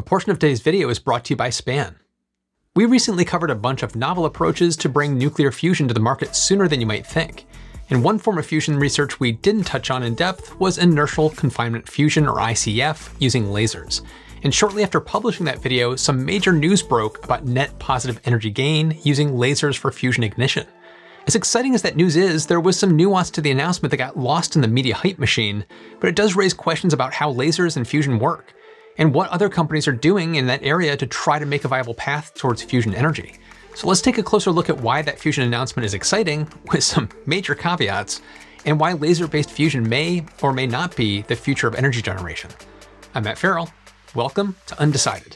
A portion of today's video is brought to you by Span. We recently covered a bunch of novel approaches to bring nuclear fusion to the market sooner than you might think. And one form of fusion research we didn't touch on in depth was inertial confinement fusion, or ICF, using lasers. And shortly after publishing that video, some major news broke about net positive energy gain using lasers for fusion ignition. As exciting as that news is, there was some nuance to the announcement that got lost in the media hype machine, but it does raise questions about how lasers and fusion work, and what other companies are doing in that area to try to make a viable path towards fusion energy. So let's take a closer look at why that fusion announcement is exciting, with some major caveats, and why laser-based fusion may or may not be the future of energy generation. I'm Matt Ferrell. Welcome to Undecided.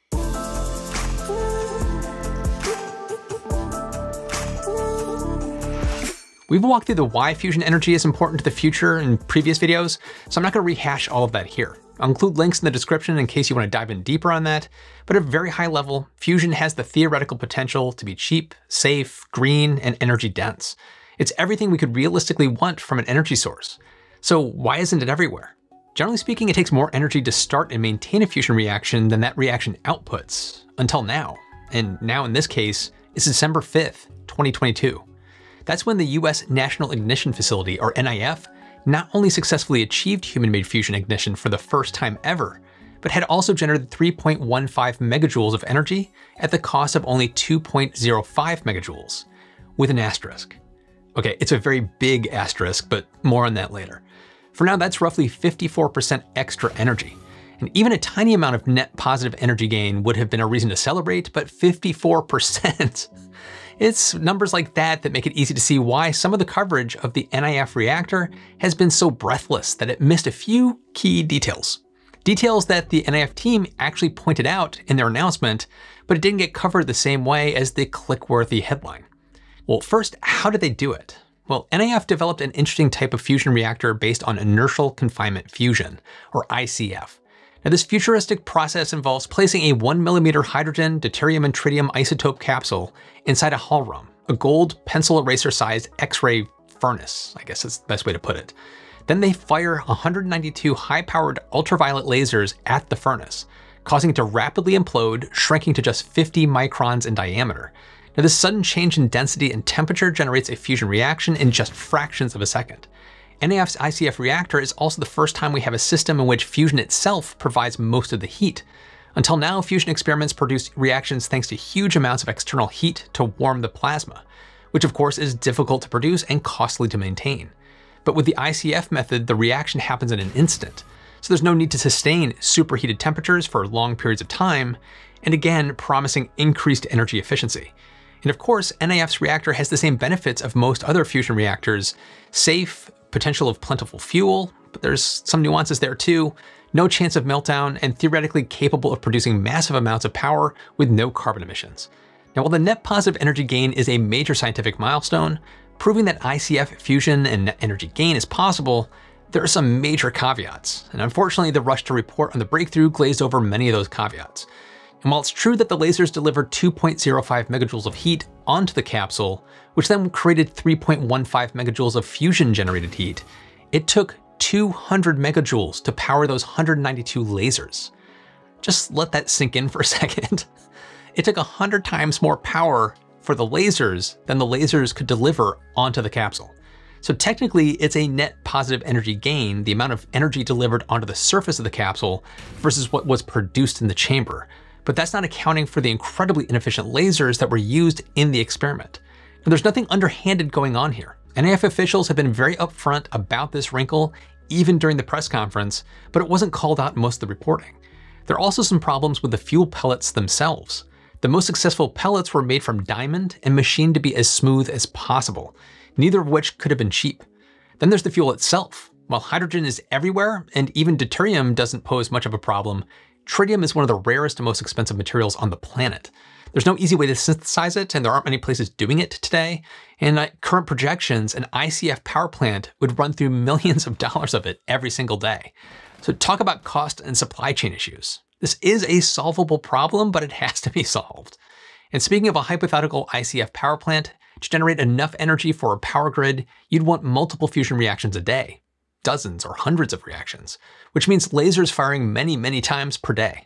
We've walked through the why fusion energy is important to the future in previous videos, so I'm not going to rehash all of that here. I'll include links in the description in case you want to dive in deeper on that, but at a very high level, fusion has the theoretical potential to be cheap, safe, green, and energy dense. It's everything we could realistically want from an energy source. So why isn't it everywhere? Generally speaking, it takes more energy to start and maintain a fusion reaction than that reaction outputs, until now. And now in this case, it's December 5th, 2022. That's when the US National Ignition Facility, or NIF, not only successfully achieved human-made fusion ignition for the first time ever, but had also generated 3.15 megajoules of energy at the cost of only 2.05 megajoules, with an asterisk. Okay, it's a very big asterisk, but more on that later. For now, that's roughly 54% extra energy. And even a tiny amount of net positive energy gain would have been a reason to celebrate, but 54%. It's numbers like that that make it easy to see why some of the coverage of the NIF reactor has been so breathless that it missed a few key details. Details that the NIF team actually pointed out in their announcement, but it didn't get covered the same way as the click-worthy headline. Well, first, how did they do it? Well, NIF developed an interesting type of fusion reactor based on inertial confinement fusion, or ICF. Now, this futuristic process involves placing a 1 millimeter hydrogen, deuterium, and tritium isotope capsule inside a hall room, a gold pencil eraser-sized X-ray furnace, I guess is the best way to put it. Then they fire 192 high-powered ultraviolet lasers at the furnace, causing it to rapidly implode, shrinking to just 50 microns in diameter. Now, this sudden change in density and temperature generates a fusion reaction in just fractions of a second. NIF's ICF reactor is also the first time we have a system in which fusion itself provides most of the heat. Until now, fusion experiments produce reactions thanks to huge amounts of external heat to warm the plasma, which of course is difficult to produce and costly to maintain. But with the ICF method, the reaction happens in an instant, so there's no need to sustain superheated temperatures for long periods of time, and again, promising increased energy efficiency. And of course, NIF's reactor has the same benefits of most other fusion reactors: safe, potential of plentiful fuel, but there's some nuances there too, no chance of meltdown, and theoretically capable of producing massive amounts of power with no carbon emissions. Now, while the net positive energy gain is a major scientific milestone, proving that ICF fusion and net energy gain is possible, there are some major caveats. And unfortunately, the rush to report on the breakthrough glazed over many of those caveats. And while it's true that the lasers delivered 2.05 megajoules of heat onto the capsule, which then created 3.15 megajoules of fusion-generated heat, it took 200 megajoules to power those 192 lasers. Just let that sink in for a second. It took 100 times more power for the lasers than the lasers could deliver onto the capsule. So technically, it's a net positive energy gain, the amount of energy delivered onto the surface of the capsule versus what was produced in the chamber. But that's not accounting for the incredibly inefficient lasers that were used in the experiment. Now, there's nothing underhanded going on here. NIF officials have been very upfront about this wrinkle, even during the press conference, but it wasn't called out in most of the reporting. There are also some problems with the fuel pellets themselves. The most successful pellets were made from diamond and machined to be as smooth as possible, neither of which could have been cheap. Then there's the fuel itself. While hydrogen is everywhere, and even deuterium doesn't pose much of a problem, tritium is one of the rarest and most expensive materials on the planet. There's no easy way to synthesize it, and there aren't many places doing it today. And at current projections, an ICF power plant would run through millions of dollars of it every single day. So talk about cost and supply chain issues. This is a solvable problem, but it has to be solved. And speaking of a hypothetical ICF power plant, to generate enough energy for a power grid, you'd want multiple fusion reactions a day. Dozens or hundreds of reactions, which means lasers firing many, many times per day.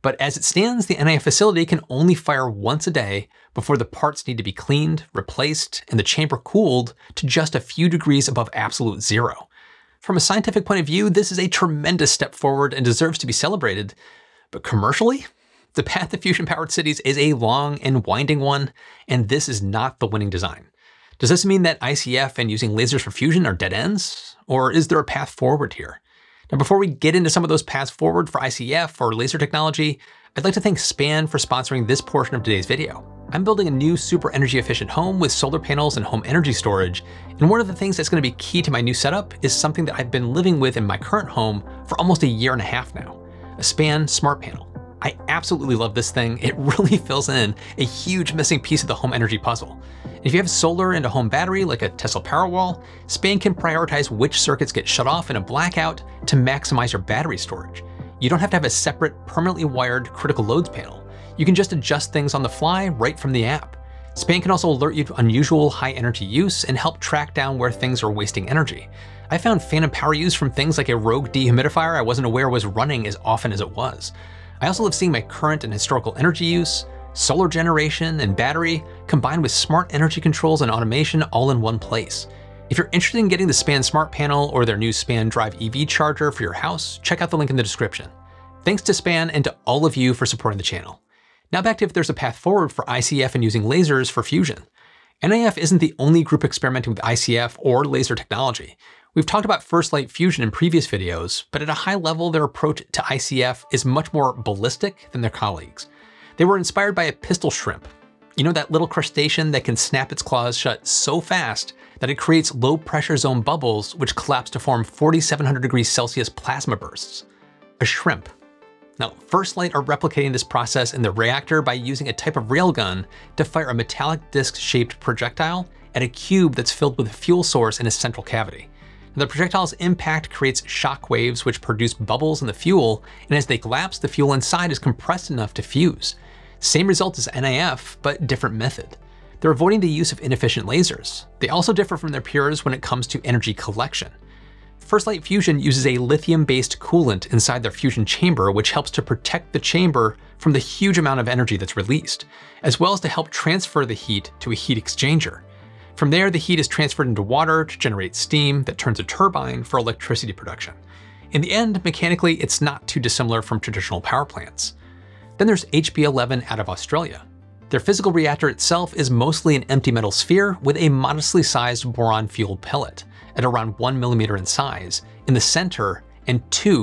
But as it stands, the NIF facility can only fire once a day before the parts need to be cleaned, replaced, and the chamber cooled to just a few degrees above absolute zero. From a scientific point of view, this is a tremendous step forward and deserves to be celebrated. But commercially, the path to fusion-powered cities is a long and winding one, and this is not the winning design. Does this mean that ICF and using lasers for fusion are dead ends? Or is there a path forward here? Now, before we get into some of those paths forward for ICF or laser technology, I'd like to thank Span for sponsoring this portion of today's video. I'm building a new super energy efficient home with solar panels and home energy storage, and one of the things that's going to be key to my new setup is something that I've been living with in my current home for almost a year and a half now, a Span smart panel. I absolutely love this thing. It really fills in a huge missing piece of the home energy puzzle. If you have solar and a home battery like a Tesla Powerwall, Span can prioritize which circuits get shut off in a blackout to maximize your battery storage. You don't have to have a separate, permanently wired critical loads panel. You can just adjust things on the fly right from the app. Span can also alert you to unusual high energy use and help track down where things are wasting energy. I found phantom power use from things like a rogue dehumidifier I wasn't aware was running as often as it was. I also love seeing my current and historical energy use, solar generation, and battery combined with smart energy controls and automation all in one place. If you're interested in getting the Span Smart Panel or their new Span Drive EV charger for your house, check out the link in the description. Thanks to Span and to all of you for supporting the channel. Now back to if there's a path forward for ICF and using lasers for fusion. NIF isn't the only group experimenting with ICF or laser technology. We've talked about First Light Fusion in previous videos, but at a high level, their approach to ICF is much more ballistic than their colleagues. They were inspired by a pistol shrimp. You know, that little crustacean that can snap its claws shut so fast that it creates low pressure zone bubbles which collapse to form 4,700 degrees Celsius plasma bursts. A shrimp. Now, First Light are replicating this process in the reactor by using a type of railgun to fire a metallic disc-shaped projectile at a cube that's filled with a fuel source in a central cavity. The projectile's impact creates shock waves which produce bubbles in the fuel, and as they collapse, the fuel inside is compressed enough to fuse. Same result as NIF, but different method. They're avoiding the use of inefficient lasers. They also differ from their peers when it comes to energy collection. First Light Fusion uses a lithium-based coolant inside their fusion chamber, which helps to protect the chamber from the huge amount of energy that's released, as well as to help transfer the heat to a heat exchanger. From there, the heat is transferred into water to generate steam that turns a turbine for electricity production. In the end, mechanically, it's not too dissimilar from traditional power plants. Then there's HB11 out of Australia. Their physical reactor itself is mostly an empty metal sphere with a modestly sized boron-fueled pellet at around 1 millimeter in size in the center and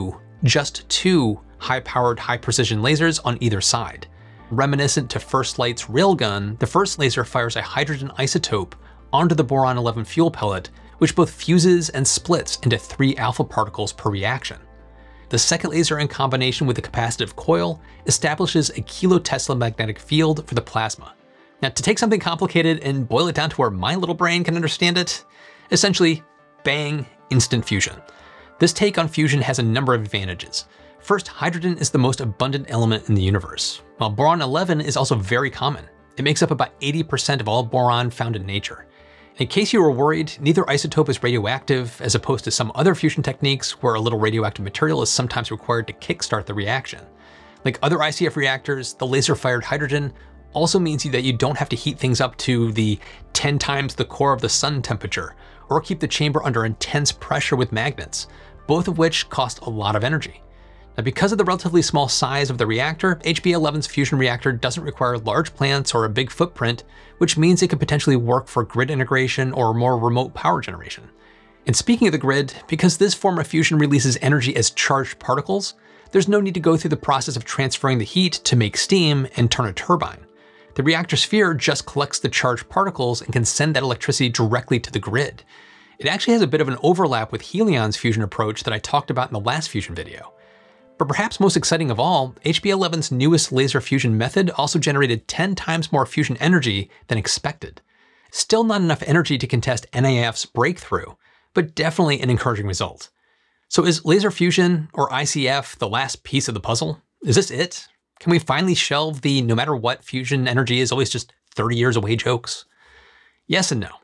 just two high-powered, high-precision lasers on either side. Reminiscent to First Light's railgun, the first laser fires a hydrogen isotope onto the boron-11 fuel pellet, which both fuses and splits into 3 alpha particles per reaction. The second laser, in combination with the capacitive coil, establishes a kilotesla magnetic field for the plasma. Now, to take something complicated and boil it down to where my little brain can understand it, essentially, bang, instant fusion. This take on fusion has a number of advantages. First, hydrogen is the most abundant element in the universe, while boron-11 is also very common. It makes up about 80% of all boron found in nature. In case you were worried, neither isotope is radioactive, as opposed to some other fusion techniques where a little radioactive material is sometimes required to kickstart the reaction. Like other ICF reactors, the laser-fired hydrogen also means that you don't have to heat things up to the 10 times the core of the sun temperature, or keep the chamber under intense pressure with magnets, both of which cost a lot of energy. Now, because of the relatively small size of the reactor, HB11's fusion reactor doesn't require large plants or a big footprint, which means it could potentially work for grid integration or more remote power generation. And speaking of the grid, because this form of fusion releases energy as charged particles, there's no need to go through the process of transferring the heat to make steam and turn a turbine. The reactor sphere just collects the charged particles and can send that electricity directly to the grid. It actually has a bit of an overlap with Helion's fusion approach that I talked about in the last fusion video. But perhaps most exciting of all, HB11's newest laser fusion method also generated 10 times more fusion energy than expected. Still not enough energy to contest NIF's breakthrough, but definitely an encouraging result. So is laser fusion, or ICF, the last piece of the puzzle? Is this it? Can we finally shelve the no matter what fusion energy is always just 30 years away jokes? Yes and no.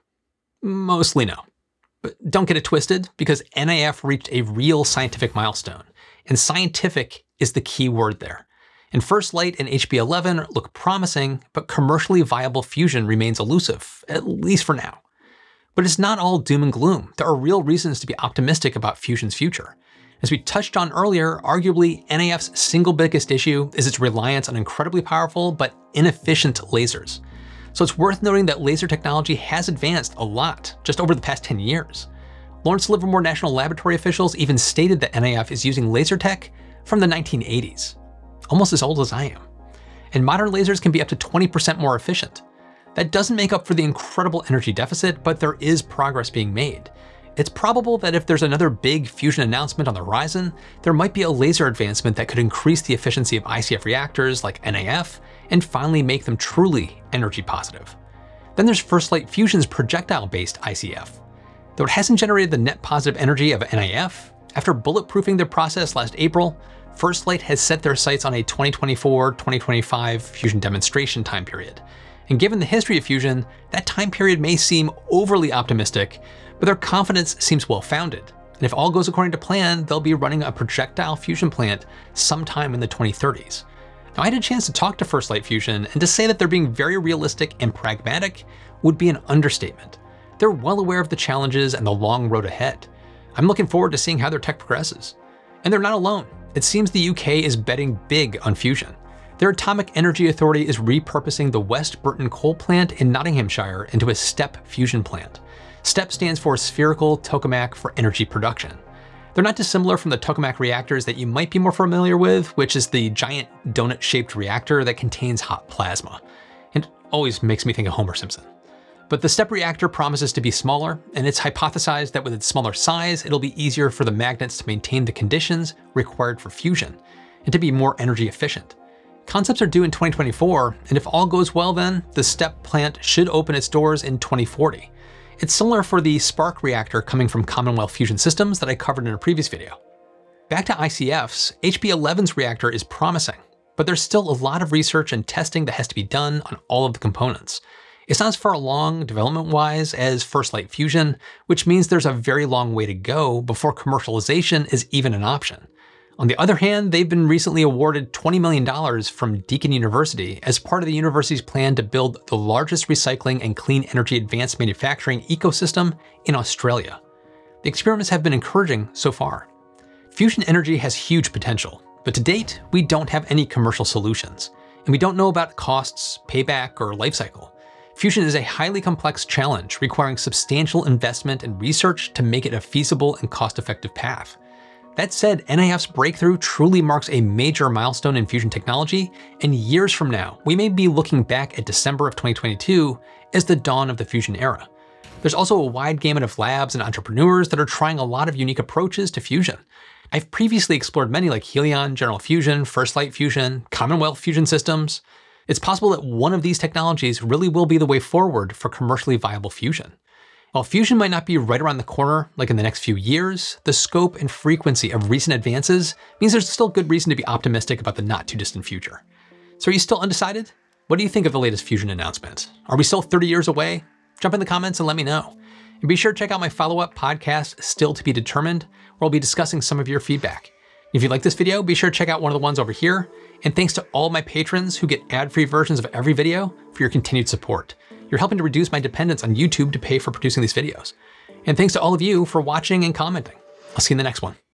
Mostly no. But don't get it twisted, because NIF reached a real scientific milestone. And scientific is the key word there. And First Light and HB11 look promising, but commercially viable fusion remains elusive, at least for now. But it's not all doom and gloom. There are real reasons to be optimistic about fusion's future. As we touched on earlier, arguably NAF's single biggest issue is its reliance on incredibly powerful but inefficient lasers. So it's worth noting that laser technology has advanced a lot just over the past 10 years. Lawrence Livermore National Laboratory officials even stated that NAF is using laser tech from the 1980s, almost as old as I am. And modern lasers can be up to 20% more efficient. That doesn't make up for the incredible energy deficit, but there is progress being made. It's probable that if there's another big fusion announcement on the horizon, there might be a laser advancement that could increase the efficiency of ICF reactors like NAF and finally make them truly energy positive. Then there's First Light Fusion's projectile-based ICF. Though it hasn't generated the net positive energy of NAF, after bulletproofing their process last April, First Light has set their sights on a 2024-2025 fusion demonstration time period. And given the history of fusion, that time period may seem overly optimistic, but their confidence seems well-founded. And if all goes according to plan, they'll be running a projectile fusion plant sometime in the 2030s. Now, I had a chance to talk to First Light Fusion, and to say that they're being very realistic and pragmatic would be an understatement. They're well aware of the challenges and the long road ahead. I'm looking forward to seeing how their tech progresses. And they're not alone. It seems the UK is betting big on fusion. Their Atomic Energy Authority is repurposing the West Burton coal plant in Nottinghamshire into a STEP fusion plant. STEP stands for Spherical Tokamak for Energy Production. They're not dissimilar from the tokamak reactors that you might be more familiar with, which is the giant donut-shaped reactor that contains hot plasma. It always makes me think of Homer Simpson. But the STEP reactor promises to be smaller, and it's hypothesized that with its smaller size, it'll be easier for the magnets to maintain the conditions required for fusion, and to be more energy efficient. Concepts are due in 2024, and if all goes well then, the STEP plant should open its doors in 2040. It's similar for the Spark reactor coming from Commonwealth Fusion Systems that I covered in a previous video. Back to ICFs, HB11's reactor is promising, but there's still a lot of research and testing that has to be done on all of the components. It's not as far along development-wise as First Light Fusion, which means there's a very long way to go before commercialization is even an option. On the other hand, they've been recently awarded $20 million from Deakin University as part of the university's plan to build the largest recycling and clean energy advanced manufacturing ecosystem in Australia. The experiments have been encouraging so far. Fusion energy has huge potential, but to date, we don't have any commercial solutions, and we don't know about costs, payback, or life cycle. Fusion is a highly complex challenge requiring substantial investment and research to make it a feasible and cost-effective path. That said, NAF's breakthrough truly marks a major milestone in fusion technology, and years from now, we may be looking back at December of 2022 as the dawn of the fusion era. There's also a wide gamut of labs and entrepreneurs that are trying a lot of unique approaches to fusion. I've previously explored many like Helion, General Fusion, First Light Fusion, Commonwealth Fusion Systems. It's possible that one of these technologies really will be the way forward for commercially viable fusion. While fusion might not be right around the corner, like in the next few years, the scope and frequency of recent advances means there's still good reason to be optimistic about the not too distant future. So are you still undecided? What do you think of the latest fusion announcement? Are we still 30 years away? Jump in the comments and let me know. And be sure to check out my follow-up podcast, Still to be Determined, where I'll be discussing some of your feedback. If you like this video, be sure to check out one of the ones over here. And thanks to all my patrons who get ad-free versions of every video for your continued support. You're helping to reduce my dependence on YouTube to pay for producing these videos. And thanks to all of you for watching and commenting. I'll see you in the next one.